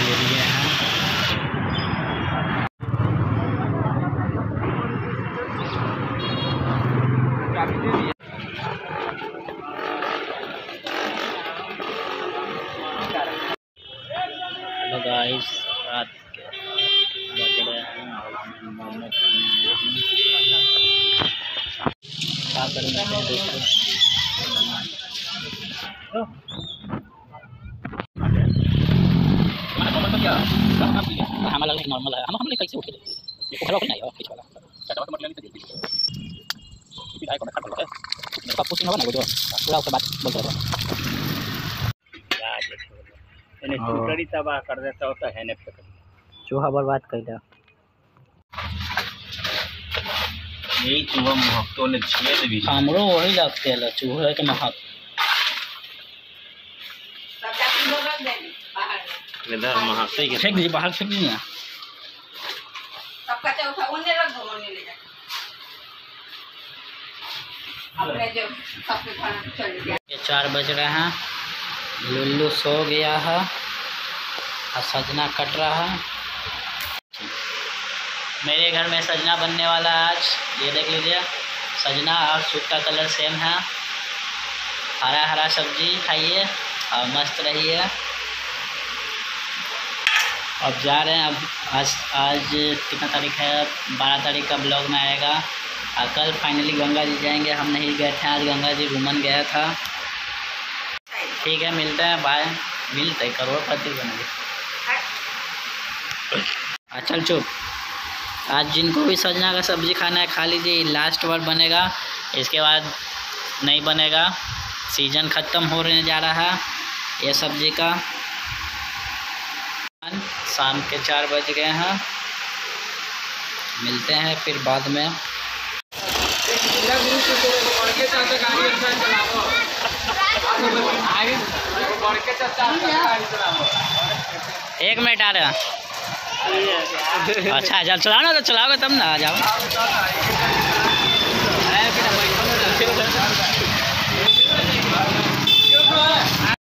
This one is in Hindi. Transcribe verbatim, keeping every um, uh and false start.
ले लिए हैं। हेलो गाइस, रात के बज रहे हैं और मोमो खाने आए हैं। क्या करेंगे देखो। हमारा लग नॉर्मल है। हम हम कैसे उठे देखो खड़ा नहीं आया किस वाला चटवा तो मतलब नहीं तो विधायक को खड़ा है इसका पूछना होगा ना जो पूरा उसके बाद बोल रहा है क्या देखो इन्हें चुटड़ी तबाह कर देता होता है ने चूहा बर्बाद कर दिया। यही चूहा महकतो ने छेद भी हमरो वही लगते है चूहे के महक इधर महकते के फेंक दीजिए बाहर फेंक दीजिए सबका चौथा उन्हें रख दो उन्हें ले जाके अपने जो सबके खाना चल गया। ये चार बज रहे हैं, लुल्लू सो गया है और सजना कट रहा है। मेरे घर में सजना बनने वाला है आज। ये देख लीजिए सजना और सूट का कलर सेम है। हरा हरा सब्जी खाइए और मस्त रहिए। अब जा रहे हैं। अब आज आज कितना तारीख है? बारह तारीख का ब्लॉग में आएगा। और कल फाइनली गंगा जी जाएंगे। हम नहीं गए थे आज गंगा जी, रूमन गया था। ठीक है, मिलते हैं, बाय। मिलते करोड़पति बनेंगे। चल चुप। आज जिनको भी सजना का सब्जी खाना है खा लीजिए, लास्ट बार बनेगा, इसके बाद नहीं बनेगा। सीजन ख़त्म होने जा रहा है ये सब्जी का। शाम के चार बज गए हैं, मिलते हैं फिर बाद में। एक मिनट आ रहा। अच्छा चल चलाओ ना, तो चलाओगे तब ना आ जाओ।